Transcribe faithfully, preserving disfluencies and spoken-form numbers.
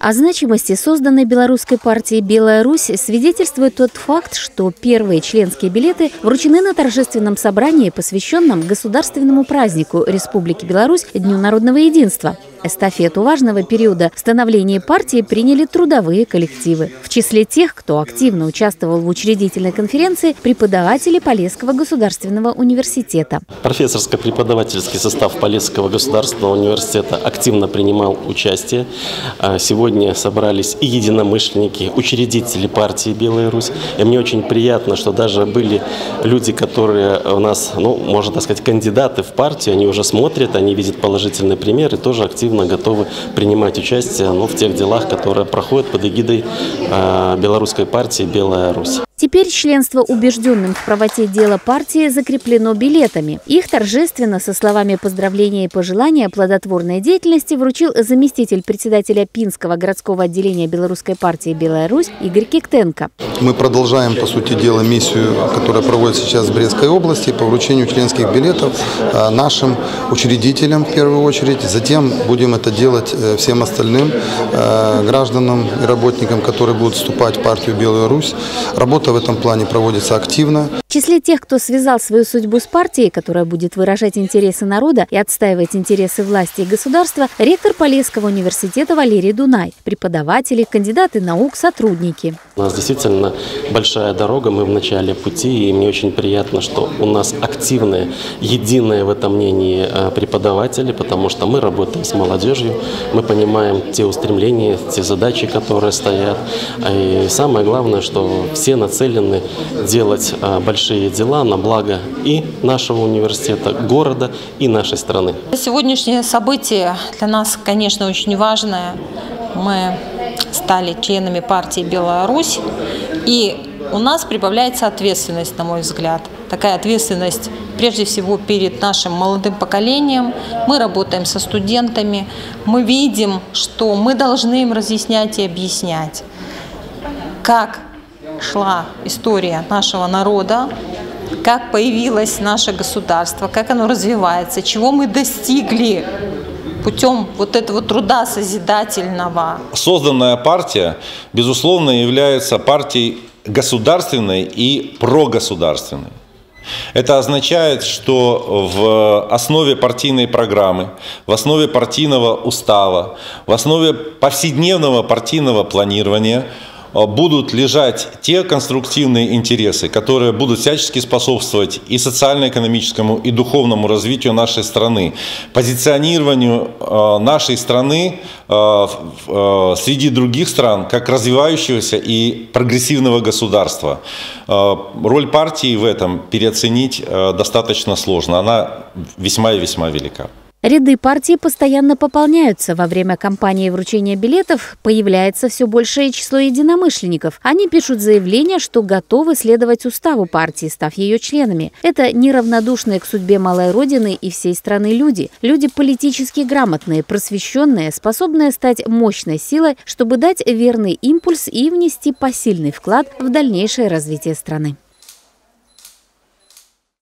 О значимости созданной белорусской партии «Белая Русь» свидетельствует тот факт, что первые членские билеты вручены на торжественном собрании, посвященном государственному празднику Республики Беларусь – Дню народного единства. Эстафету важного периода становления партии приняли трудовые коллективы. В числе тех, кто активно участвовал в учредительной конференции, преподаватели Полесского государственного университета. Профессорско-преподавательский состав Полесского государственного университета активно принимал участие. Сегодня собрались и единомышленники, учредители партии «Белая Русь». И мне очень приятно, что даже были люди, которые у нас, ну, можно так сказать, кандидаты в партию, они уже смотрят, они видят положительный пример и тоже активно готовы принимать участие, ну, в тех делах, которые проходят под эгидой э, белорусской партии «Белая Русь». Теперь членство убежденным в правоте дела партии закреплено билетами. Их торжественно со словами поздравления и пожелания плодотворной деятельности вручил заместитель председателя Пинского городского отделения белорусской партии «Белая Русь» Игорь Киктенко. Мы продолжаем, по сути дела, миссию, которая проводится сейчас в Брестской области по вручению членских билетов нашим учредителям в первую очередь. Затем будем это делать всем остальным гражданам и работникам, которые будут вступать в партию «Белая Русь». Работа в этом плане проводится активно. В числе тех, кто связал свою судьбу с партией, которая будет выражать интересы народа и отстаивать интересы власти и государства, ректор Полесского университета Валерий Дунай, преподаватели, кандидаты наук, сотрудники. У нас действительно большая дорога, мы в начале пути, и мне очень приятно, что у нас активные, единые в этом мнении преподаватели, потому что мы работаем с молодежью, мы понимаем те устремления, те задачи, которые стоят. И самое главное, что все нацелены делать большие дела на благо и нашего университета, города и нашей страны. Сегодняшнее событие для нас, конечно, очень важное. Мы стали членами партии «Белая Русь», и у нас прибавляется ответственность, на мой взгляд. Такая ответственность прежде всего перед нашим молодым поколением. Мы работаем со студентами, мы видим, что мы должны им разъяснять и объяснять, как шла история нашего народа, как появилось наше государство, как оно развивается, чего мы достигли путем вот этого труда созидательного. Созданная партия, безусловно, является партией государственной и прогосударственной. Это означает, что в основе партийной программы, в основе партийного устава, в основе повседневного партийного планирования будут лежать те конструктивные интересы, которые будут всячески способствовать и социально-экономическому, и духовному развитию нашей страны, позиционированию нашей страны среди других стран как развивающегося и прогрессивного государства. Роль партии в этом переоценить достаточно сложно, она весьма и весьма велика. Ряды партии постоянно пополняются. Во время кампании вручения билетов появляется все большее число единомышленников. Они пишут заявление, что готовы следовать уставу партии, став ее членами. Это неравнодушные к судьбе малой родины и всей страны люди. Люди политически грамотные, просвещенные, способные стать мощной силой, чтобы дать верный импульс и внести посильный вклад в дальнейшее развитие страны.